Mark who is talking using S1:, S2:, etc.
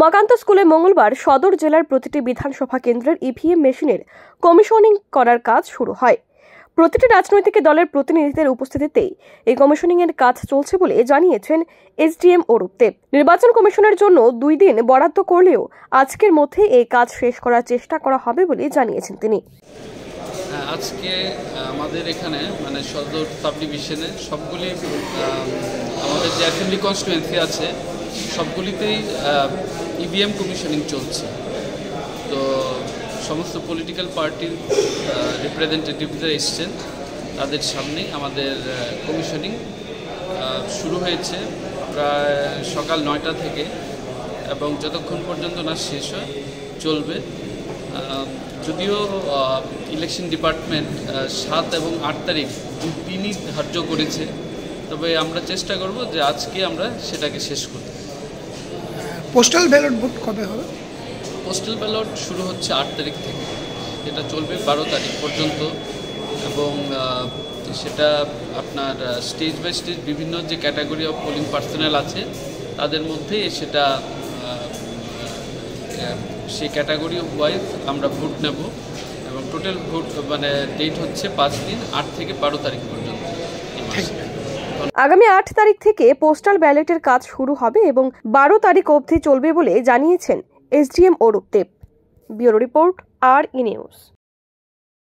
S1: উমাকান্ত স্কুলে মঙ্গলবার সদর জেলার প্রতিটি বিধানসভা কেন্দ্রের ইভিএম মেশিনের কমিশনিং করার কাজ শুরু হয়। প্রতিটি রাজনৈতিক দলের প্রতিনিধিদের উপস্থিতিতেই এই কমিশনিং এর কাজ চলছে বলে জানিয়েছেন এসডিএম অরূপ দেব। নির্বাচন কমিশনের জন্য 2 দিন বরাদ্দ করলেও আজকের মধ্যে এই কাজ শেষ করার চেষ্টা করা হবে বলে জানিয়েছেন তিনি।
S2: আজকে আমাদের এখানে সদর সাব ডিভিশনে সবগুলি আমাদের যে অ্যাসেম্বলি কনস্টিটুয়েন্সি আছে সবগুলিতেই ইভিএম কমিশনিং চলছে। তো সমস্ত পলিটিক্যাল পার্টির রিপ্রেজেন্টেটিভরা এসছেন, তাদের সামনেই আমাদের কমিশনিং শুরু হয়েছে প্রায় সকাল 9টা থেকে এবং যতক্ষণ পর্যন্ত না শেষ হয় চলবে। যদিও ইলেকশন ডিপার্টমেন্ট 7 এবং 8 তারিখ 2 দিনই ধার্য করেছে, তবে আমরা চেষ্টা করব যে আজকে আমরা সেটাকে শেষ করতে।
S3: পোস্টাল ব্যালট ভোট কবে হবে?
S2: পোস্টাল ব্যালট শুরু হচ্ছে 8 তারিখ থেকে, এটা চলবে 12 তারিখ পর্যন্ত এবং সেটা আপনার স্টেজ বাই স্টেজ বিভিন্ন যে ক্যাটাগরি অফ পোলিং পার্সোনাল আছে তাদের মধ্যে সেটা সেই ক্যাটাগরি ওয়াইজ আমরা ভোট নেব এবং টোটাল ভোট ডেট হচ্ছে 5 দিন, 8 থেকে 12 তারিখ পর্যন্ত।
S1: আগামী 8 তারিখ থেকে পোস্টাল ব্যালটের কাজ শুরু হবে এবং 12 তারিখ অবধি চলবে বলে জানিয়েছেন SDM Arup Deb. Bureau report, R E news.